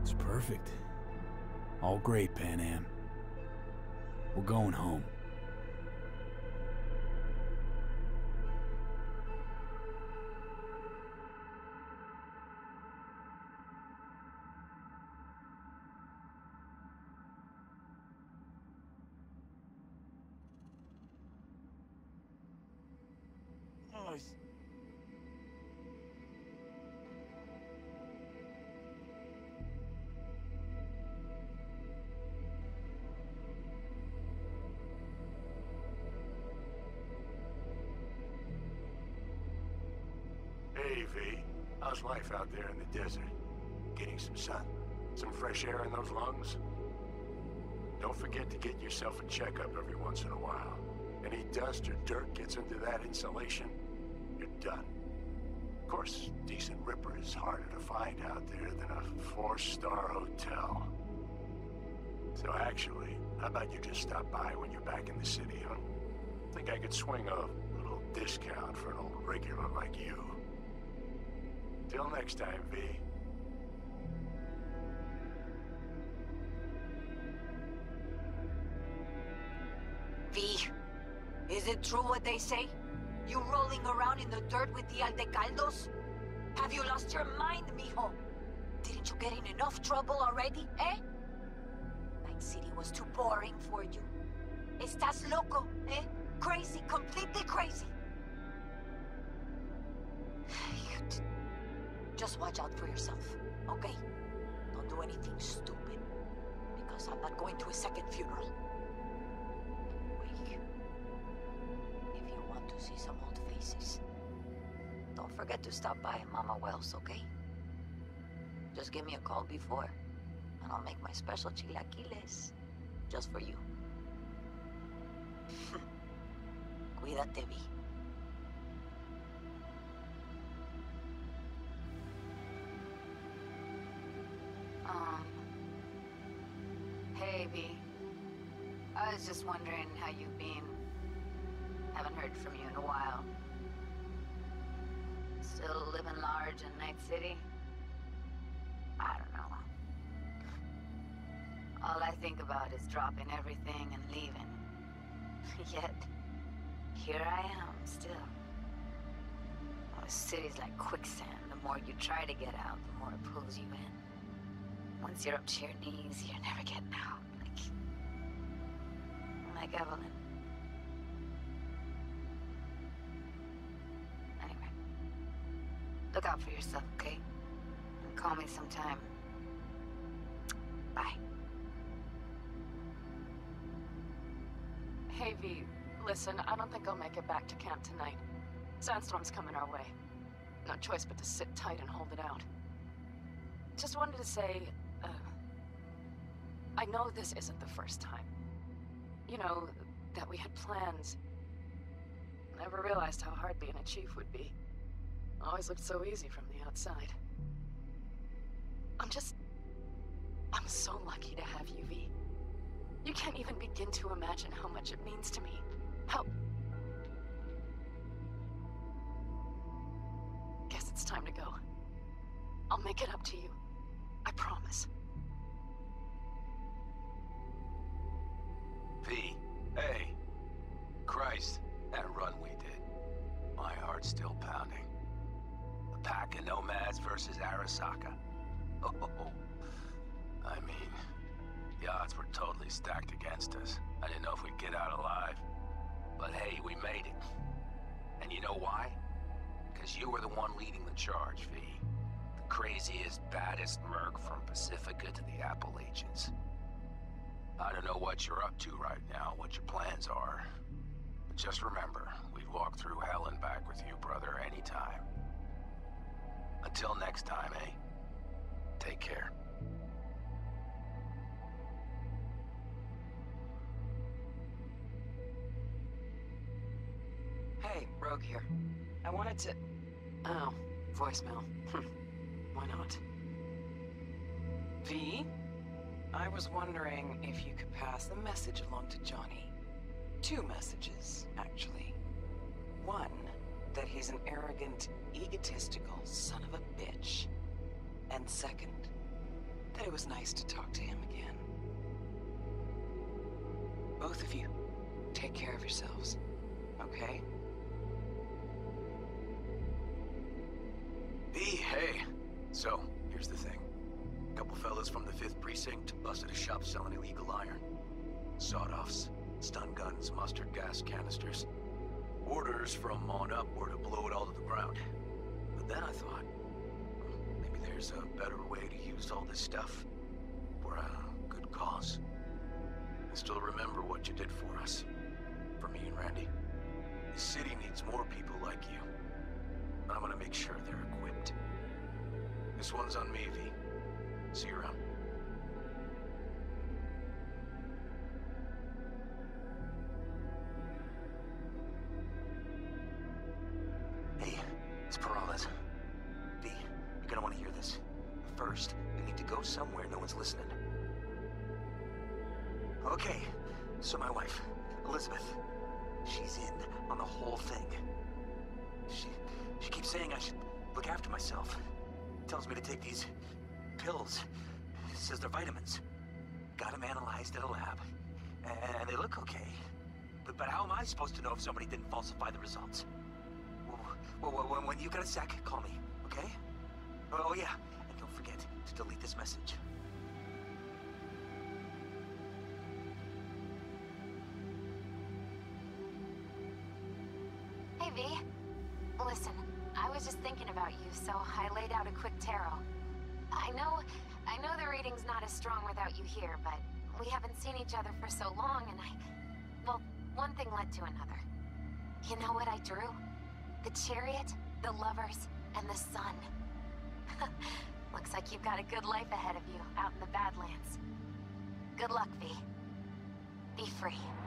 It's perfect. All great, Panam. We're going home. Hey, V. How's life out there in the desert? Getting some sun? Some fresh air in those lungs? Don't forget to get yourself a checkup every once in a while. Any dust or dirt gets into that insulation, you're done. Of course, decent ripper is harder to find out there than a 4-star hotel. So actually, how about you just stop by when you're back in the city, huh? Think I could swing a little discount for an old regular like you. Till next time, V. V, is it true what they say? You rolling around in the dirt with the Aldecaldos? Have you lost your mind, mijo? Didn't you get in enough trouble already, eh? Night City was too boring for you. Estás loco, eh? Crazy, completely crazy. Just watch out for yourself, okay? Don't do anything stupid, because I'm not going to a second funeral. Wait. If you want to see some old faces, don't forget to stop by Mama Wells, okay? Just give me a call before, and I'll make my special chilaquiles just for you. Cuídate, V. Hey, V. I was just wondering how you've been. Haven't heard from you in a while. Still living large in Night City? I don't know. All I think about is dropping everything and leaving. Yet, here I am, still. Oh, the city's like quicksand. The more you try to get out, the more it pulls you in. Once you're up to your knees, you're never getting out. Like Evelyn. Anyway, look out for yourself, okay? And call me sometime. Bye. Hey, V, listen, I don't think I'll make it back to camp tonight. Sandstorm's coming our way. No choice but to sit tight and hold it out. Just wanted to say, I know this isn't the first time. You know, that we had plans. Never realized how hard being a chief would be. Always looked so easy from the outside. I'm so lucky to have you, V. You can't even begin to imagine how much it means to me. How... Guess it's time to go. I'll make it up to you. I promise. V, hey. Christ, that run we did. My heart's still pounding. The pack of nomads versus Arasaka. Oh, I mean, the odds were totally stacked against us. I didn't know if we'd get out alive. But hey, we made it. And you know why? Because you were the one leading the charge, V. The craziest, baddest merc from Pacifica to the Appalachians. I don't know what you're up to right now, what your plans are. But just remember, we'd walk through hell and back with you, brother, anytime. Until next time, eh? Take care. Hey, Rogue here. I wanted to... Oh, voicemail. Why not? V? I was wondering if you could pass the message along to Johnny. 2 messages, actually. One, that he's an arrogant, egotistical son of a bitch. And second, that it was nice to talk to him again. Both of you, take care of yourselves, okay? V, hey. So, here's the thing. A couple fellas from the 5th Precinct busted a shop selling illegal iron. Sawed-offs, stun guns, mustard gas canisters. Orders from on up were to blow it all to the ground. But then I thought, maybe there's a better way to use all this stuff for a good cause. I still remember what you did for us. For me and Randy. The city needs more people like you. I'm gonna make sure they're equipped. This one's on me, V. See you around. Hey, it's Peralez. V, you're gonna want to hear this. First, we need to go somewhere no one's listening. Okay, so my wife, Elizabeth, she's in on the whole thing. She keeps saying I should look after myself. Tells me to take these pills. Says they're vitamins. Got them analyzed at a lab. And they look okay. But how am I supposed to know if somebody didn't falsify the results? When you got a sec, call me, okay? Oh yeah, and don't forget to delete this message. Hey, V. Listen, I was just thinking about you, so I laid out a quick tarot. I know the reading's not as strong without you here, but we haven't seen each other for so long, and well, one thing led to another. You know what I drew? The chariot, the lovers, and the sun. Looks like you've got a good life ahead of you out in the Badlands. Good luck, V. Be free.